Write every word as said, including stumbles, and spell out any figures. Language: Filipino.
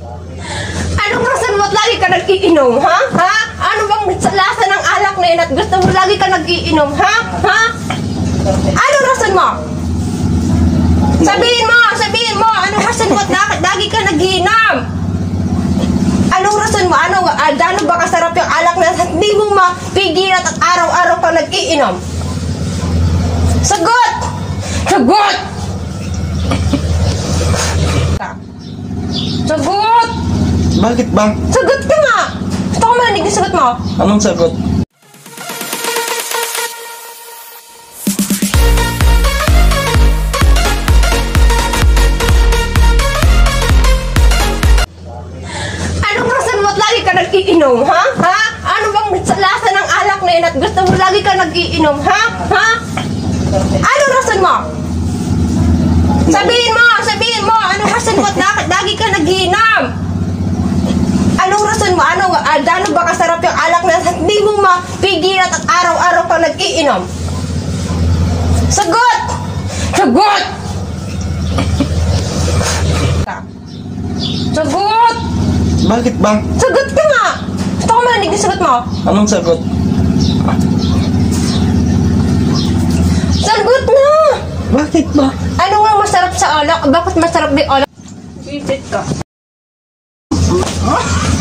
Anong rason mo at lagi ka nag-iinom, ha? Ha? Ano bang lasa ng alak na yun at gusto mo lagi ka nag-iinom, ha? Ha? Anong rason mo? Sabihin mo, sabihin mo, anong rason mo at lagi ka nag-iinom? Anong rason mo? Ano, uh, ano ba kasarap yung alak na hindi mo mapigilan at araw-araw ka nag-iinom? Sagot! Sagot! Sagot! Bakit ba? Sagot ka nga! Gusto ko marinig yung sagot mo. Anong sagot? Anong rason mo at lagi ka nag-iinom, ha? Ha? Ano bang lasa ng alak na yun at gusto mo lagi ka nag-iinom, ha? Ha? Anong rason mo? Sabihin mo, sabihin mo, anong rason mo at lagi ka nag-iinom? Anong rason mo? Ano, uh, ano ba kasarap yung alak na hindi mo mapigilan at araw-araw ka nag-iinom? Sagot! Sagot! Sagot! Bakit ba? Sagot ka nga! Gusto ko marinig yung sagot mo. Anong sagot? Sagot na! Bakit ba? Ano nga masarap sa alak? Bakit masarap yung alak? Visit ka. Ha?